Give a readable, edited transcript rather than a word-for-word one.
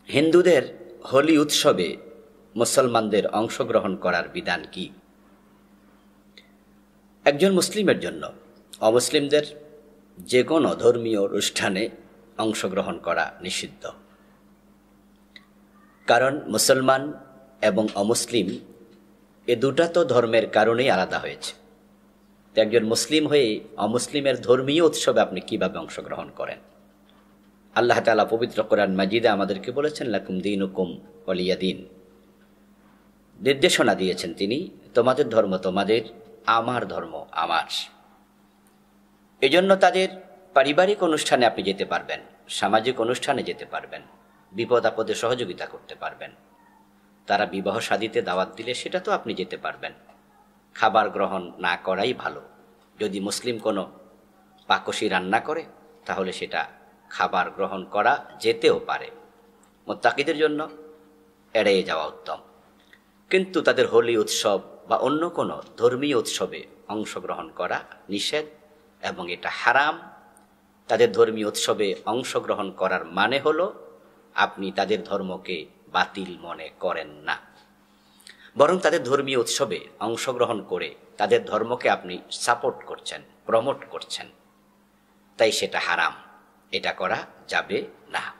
হিন্দুদের হোলি উৎসবে মুসলমানদের অংশগ্রহণ করার বিধান কি? একজন মুসলিমের জন্য অমুসলিমদের যে কোনো ধর্মীয় অনুষ্ঠানে অংশগ্রহণ করা নিষিদ্ধ। কারণ মুসলমান এবং অমুসলিম এ দুটা তো ধর্মের কারণেই আলাদা হয়েছে। তো একজন মুসলিম হয়ে অমুসলিমের ধর্মীয় উৎসবে আপনি কিভাবে অংশগ্রহণ করেন? আল্লাহ তাআলা পবিত্র কোরআন মাজিদে আমাদেরকে বলেছেন, লাকুম দীনুকুম ওয়ালিয়া দীন। নির্দেশনা দিয়েছেন তিনি, তোমাদের ধর্ম তোমাদের, আমার ধর্ম আমার। এজন্য তাদের পারিবারিক অনুষ্ঠানে আপনি যেতে পারবেন, সামাজিক অনুষ্ঠানে যেতে পারবেন, বিপদ আপদে সহযোগিতা করতে পারবেন। তারা বিবাহ শাদীতে দাওয়াত দিলে সেটা তো আপনি যেতে পারবেন। খাবার গ্রহণ না করাই ভালো। যদি মুসলিম কোনো পাকশি রান্না করে তাহলে সেটা খাবার গ্রহণ করা যেতেও পারে, মুত্তাকিদের জন্য এড়িয়ে যাওয়া উত্তম। কিন্তু তাদের হোলি উৎসব বা অন্য কোনো ধর্মীয় উৎসবে অংশগ্রহণ করা নিষেধ এবং এটা হারাম। তাদের ধর্মীয় উৎসবে অংশগ্রহণ করার মানে হলো আপনি তাদের ধর্মকে বাতিল মনে করেন না, বরং তাদের ধর্মীয় উৎসবে অংশগ্রহণ করে তাদের ধর্মকে আপনি সাপোর্ট করছেন, প্রমোট করছেন। তাই সেটা হারাম, এটা করা যাবে না।